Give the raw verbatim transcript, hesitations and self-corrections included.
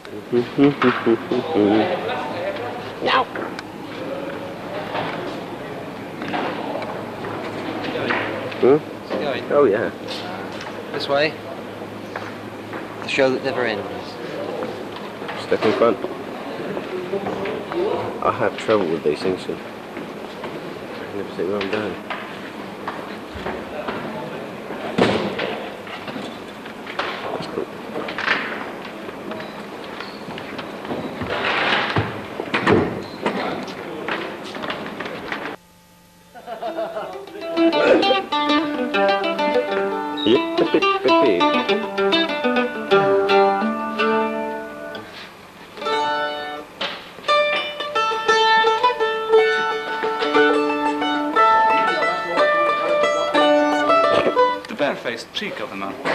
No. Hmm? Is it going? Oh yeah. This way. The show that never ends. Step in front. I have trouble with these things, so I never see where I'm going. That's cool. Yep. The barefaced cheek of the man.